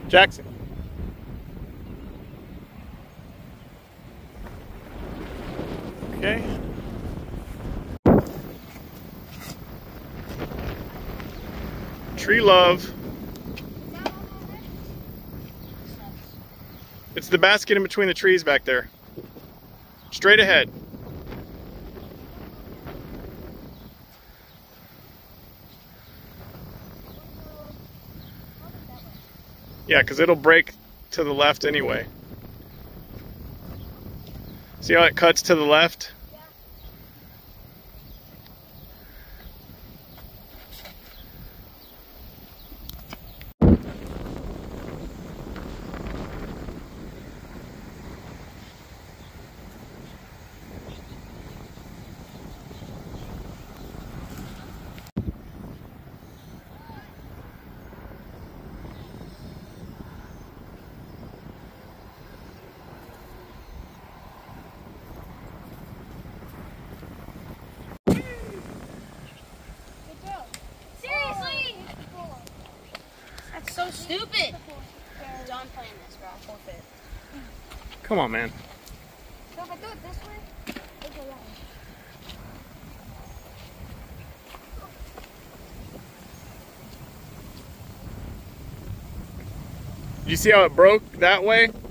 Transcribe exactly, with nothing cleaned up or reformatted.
Jackson. Okay. Tree love. It's the basket in between the trees back there. Straight ahead. Yeah, because it'll break to the left anyway. See how it cuts to the left? That's so stupid. Done playing this, bro. Forfeit. Come on, man. So if I do it this way, it'll go that way. You see how it broke that way?